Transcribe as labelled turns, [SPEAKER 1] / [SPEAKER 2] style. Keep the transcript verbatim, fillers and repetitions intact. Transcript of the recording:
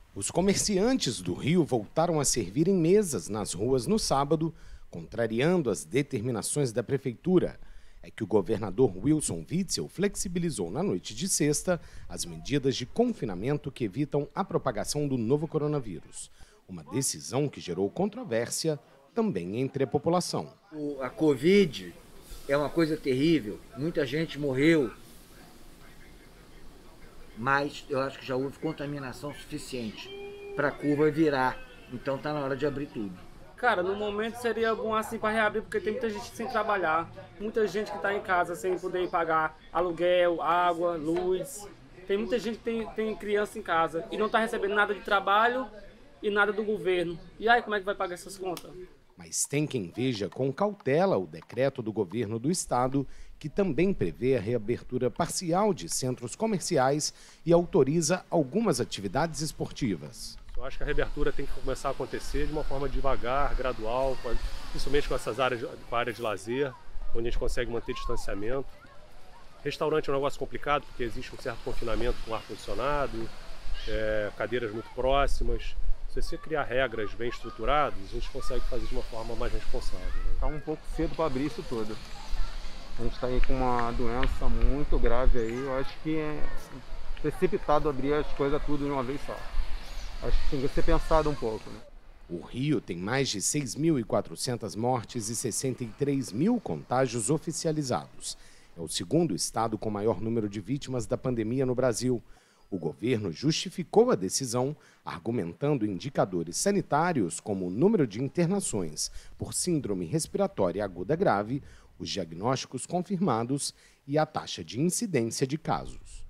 [SPEAKER 1] Os comerciantes do Rio voltaram a servir em mesas nas ruas no sábado, contrariando as determinações da prefeitura. É que o governador Wilson Witzel flexibilizou na noite de sexta as medidas de confinamento que evitam a propagação do novo coronavírus. Uma decisão que gerou controvérsia também entre a população.
[SPEAKER 2] O, a Covid é uma coisa terrível, muita gente morreu, mas eu acho que já houve contaminação suficiente para a curva virar, então está na hora de abrir tudo.
[SPEAKER 3] Cara, no momento seria bom assim para reabrir, porque tem muita gente sem trabalhar, muita gente que está em casa sem poder pagar aluguel, água, luz. Tem muita gente que tem, tem criança em casa e não está recebendo nada de trabalho e nada do governo. E aí, como é que vai pagar essas contas?
[SPEAKER 1] Mas tem quem veja com cautela o decreto do governo do estado, que também prevê a reabertura parcial de centros comerciais e autoriza algumas atividades esportivas.
[SPEAKER 4] Eu acho que a reabertura tem que começar a acontecer de uma forma devagar, gradual, principalmente com essas áreas, com a área de lazer, onde a gente consegue manter distanciamento. Restaurante é um negócio complicado, porque existe um certo confinamento com ar-condicionado, é, cadeiras muito próximas. Se você criar regras bem estruturadas, a gente consegue fazer de uma forma mais responsável.
[SPEAKER 5] Está um pouco cedo para abrir isso tudo. A gente está aí com uma doença muito grave aí. Eu acho que é precipitado abrir as coisas tudo de uma vez só. Acho que tem que ser pensado um pouco, né?
[SPEAKER 1] O Rio tem mais de seis mil e quatrocentas mortes e sessenta e três mil contágios oficializados. É o segundo estado com maior número de vítimas da pandemia no Brasil. O governo justificou a decisão, argumentando indicadores sanitários como o número de internações por síndrome respiratória aguda grave, os diagnósticos confirmados e a taxa de incidência de casos.